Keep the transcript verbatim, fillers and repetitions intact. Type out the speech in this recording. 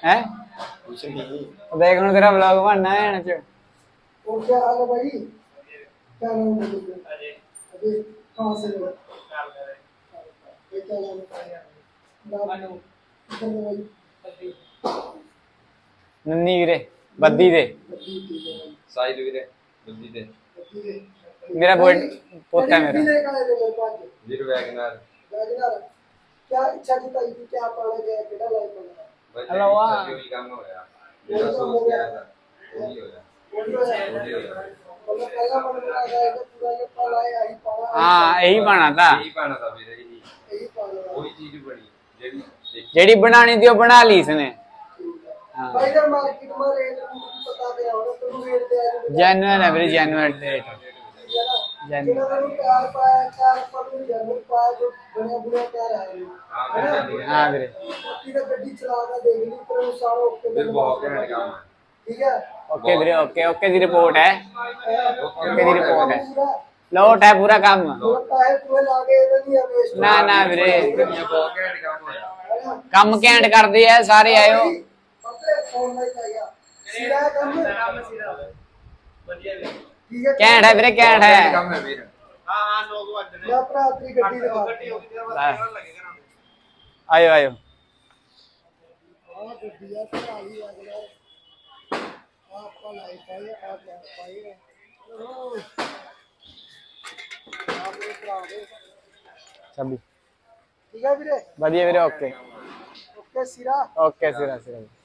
है कुछ नहीं देख लो तेरा ब्लॉग बनना है ना चो और क्या हाल है भाई क्या नाम है तुमका अजय अजय कहां से हो ये क्या नाम है नाम अनु किधर है भाई नन्नी वीरे बद्दी दे साहिल वीरे बद्दी दे मेरा पोता मेरा वीर वैगनर वैगनर क्या इच्छा की ताई क्या पाना गया केड़ा लाइक होना हेलो वाह जो भी काम होया मेरा सोच गया था वही होया वही होया मतलब पहला मन में आ गया कि पूरा ये पाला है यही पाना हां यही पाना था यही पाना था मेरा यही यही पाना कोई चीज बनी जेडी जेडी बनानी थी वो बना ली इसने हां भाई जब मार्केट में रेट पता गया होगा तो रेट दे जेन्युइन है मेरी जेन्युइन रेट जेन्युइन प्यार पाया चार पर जेन्युइन पाया जो बढ़िया बढ़िया प्यार है हां वीरे किधर गड्डी चलाना देख ली पर सारा ओके फिर बहुत घैंट काम है ठीक है ओके वीरे ओके ओके दी रिपोर्ट है ओके दी रिपोर्ट है लोट है पूरा काम ना ना वीरे बहुत घैंट काम होया काम घैंट कर दी है सारे आयो घैंट है वीरे घैंट है काम है वीर हां हां नौ बजे मैं अपना अपनी गड्डी दिखा गड्डी होगी तेरा बस लगेगा आयो आयो हां गड्डी है तो आई अगला आपका लाइफ है आप पाइए आप एक करा दे सभी ठीक है वीरे बढ़िया वीरे ओके ओके सिरा ओके सिरा सिरा